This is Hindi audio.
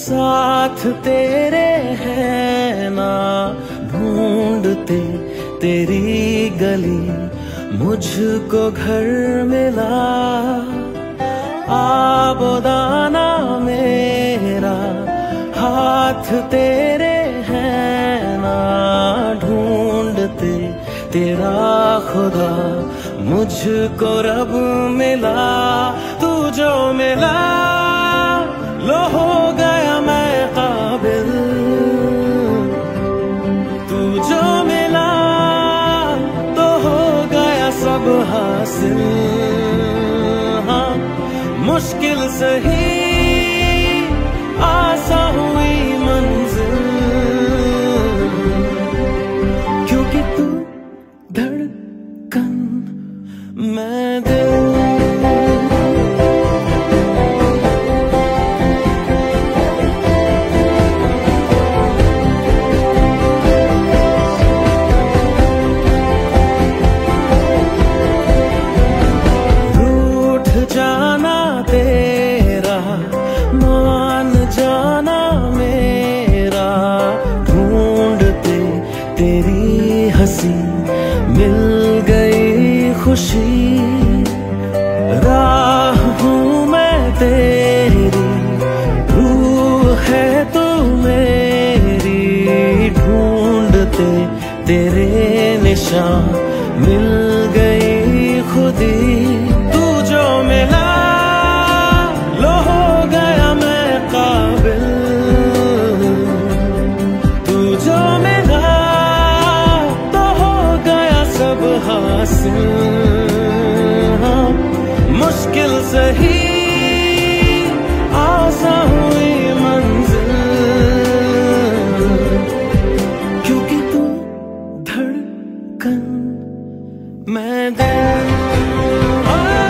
साथ तेरे है ना, ढूंढते तेरी गली मुझको घर मिला। आबोदाना मेरा हाथ तेरे है ना, ढूंढते तेरा खुदा मुझको रब मिला। तू जो मिला लो हो गया मैं काबिल, तू जो मिला तो हो गया सब हासिल। हाँ मुश्किल सही आसान हुई मंजिल, क्योंकि तू धड़कन मैं दिल। जाना तेरा मान जाना मेरा, ढूंढते तेरी हंसी मिल गई खुशी। राह हूँ मैं तेरी, रूह है तू मेरी, ढूंढते तेरे निशान मिल गई खुदी। जो मिला लो हो गया मैं काबिल, तू जो मिला तो हो गया सब हासिल। हाँ मुश्किल सही आसान हुई मंजिल, क्योंकि तू धड़कन मैं दिल।